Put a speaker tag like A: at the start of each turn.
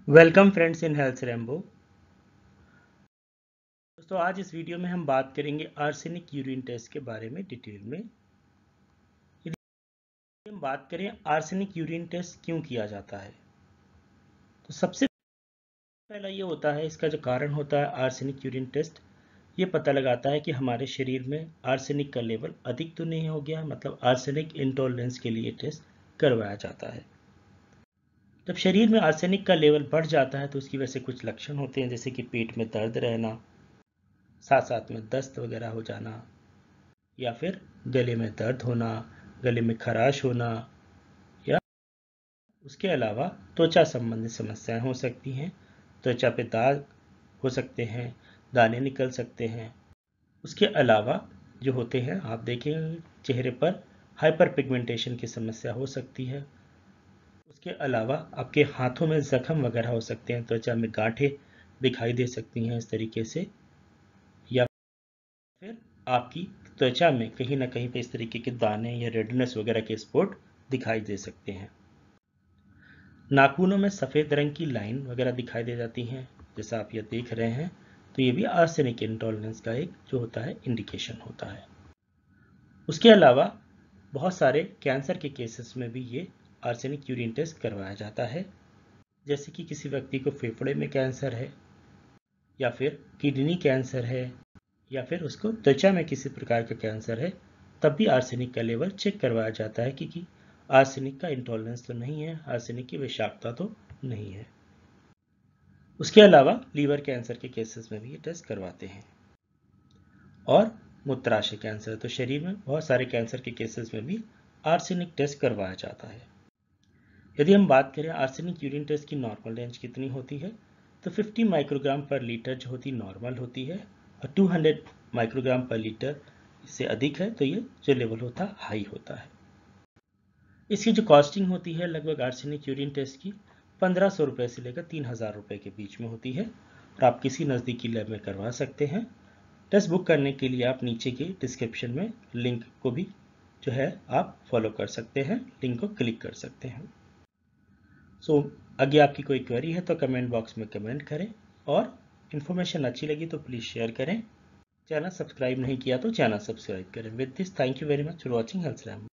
A: Welcome friends in health Rambo. दोस्तों आज इस वीडियो में हम बात करेंगे आर्सेनिक यूरिन टेस्ट के बारे में डिटेल में। यदि हम बात करें आर्सेनिक यूरिन टेस्ट क्यों किया जाता है, तो सबसे पहला ये होता है, इसका जो कारण होता है आर्सेनिक यूरिन टेस्ट ये पता लगाता है कि हमारे शरीर में आर्सेनिक का लेवल अधिक तो नहीं हो गया, मतलब आर्सेनिक इंटॉलरेंस के लिए टेस्ट करवाया जाता है। जब शरीर में आर्सेनिक का लेवल बढ़ जाता है तो उसकी वजह से कुछ लक्षण होते हैं, जैसे कि पेट में दर्द रहना, साथ साथ में दस्त वगैरह हो जाना, या फिर गले में दर्द होना, गले में खराश होना, या उसके अलावा त्वचा संबंधित समस्याएं हो सकती हैं। त्वचा पे दाग हो सकते हैं, दाने निकल सकते हैं। उसके अलावा जो होते हैं, आप देखेंगे चेहरे पर हाइपर पिगमेंटेशन की समस्या हो सकती है। उसके अलावा आपके हाथों में जख्म वगैरह हो सकते हैं, त्वचा में गांठें दिखाई दे सकती हैं इस तरीके से, या फिर आपकी त्वचा में कहीं ना कहीं पे इस तरीके के दाने या रेडनेस वगैरह के स्पॉट दिखाई दे सकते हैं। नाखूनों में सफ़ेद रंग की लाइन वगैरह दिखाई दे जाती हैं, जैसा आप ये देख रहे हैं, तो ये भी आर्सेनिक इंटॉलरेंस का एक जो होता है इंडिकेशन होता है। उसके अलावा बहुत सारे कैंसर के केसेस में भी ये आर्सेनिक यूरिन टेस्ट करवाया जाता है, जैसे कि किसी व्यक्ति को फेफड़े में कैंसर है, या फिर किडनी कैंसर है, या फिर उसको त्वचा में किसी प्रकार का कैंसर है, तब भी आर्सेनिक का लेवल चेक करवाया जाता है कि आर्सेनिक का इंटॉलरेंस तो नहीं है, आर्सेनिक की विषाक्तता तो नहीं है। उसके अलावा लीवर कैंसर के केसेस में भी ये टेस्ट करवाते हैं, और मूत्राशय कैंसर, तो शरीर में बहुत सारे कैंसर के केसेस में भी आर्सेनिक टेस्ट करवाया जाता है। यदि हम बात करें आर्सेनिक यूरिन टेस्ट की नॉर्मल रेंज कितनी होती है, तो 50 माइक्रोग्राम पर लीटर जो होती नॉर्मल होती है, और 200 माइक्रोग्राम पर लीटर इससे अधिक है तो ये जो लेवल होता है हाई होता है। इसकी जो कॉस्टिंग होती है लगभग आर्सेनिक यूरिन टेस्ट की 1500 रुपये से लेकर 3000 रुपये के बीच में होती है, और आप किसी नज़दीकी लैब में करवा सकते हैं। टेस्ट बुक करने के लिए आप नीचे के डिस्क्रिप्शन में लिंक को भी जो है आप फॉलो कर सकते हैं, लिंक को क्लिक कर सकते हैं। आगे आपकी कोई क्वेरी है तो कमेंट बॉक्स में कमेंट करें, और इन्फॉर्मेशन अच्छी लगी तो प्लीज़ शेयर करें। चैनल सब्सक्राइब नहीं किया तो चैनल सब्सक्राइब करें। With this, thank you very much for watching health Rambo.